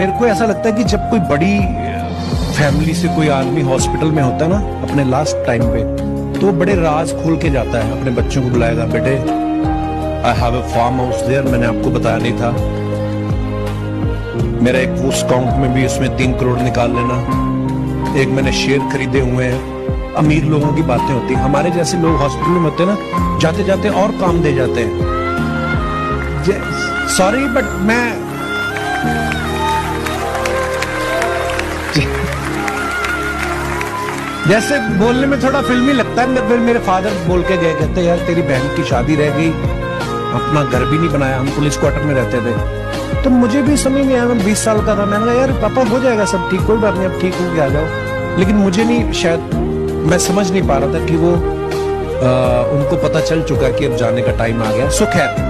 मेरे को ऐसा लगता है कि जब कोई बड़ी फैमिली से कोई आदमी हॉस्पिटल में होता है ना अपने लास्ट टाइम पे, तो बड़े राज खोल के जाता है, अपने बच्चों को बुलाएगा, बेटे I have a farm house there, मैंने आपको बताया नहीं था, मेरा एक वो अकाउंट में भी उसमें 3 करोड़ निकाल लेना, एक मैंने शेयर खरीदे हुए हैं। अमीर लोगों की बातें होती हैं, हमारे जैसे लोग हॉस्पिटल में होते हैं ना, जाते जाते और काम दे जाते हैं। सॉरी बट मैं जैसे बोलने में थोड़ा फिल्मी लगता है, फिर मेरे फादर बोल के गए, कहते यार तेरी बहन की शादी रह गई, अपना घर भी नहीं बनाया, हम पुलिस क्वार्टर में रहते थे। तो मुझे भी समझ नहीं आया, मैं 20 साल का था, मैंने कहा यार पापा हो जाएगा सब ठीक, कोई बात नहीं, अब ठीक हो के आ जाओ। लेकिन मुझे नहीं, शायद मैं समझ नहीं पा रहा था कि वो उनको पता चल चुका कि अब जाने का टाइम आ गया। सो खैर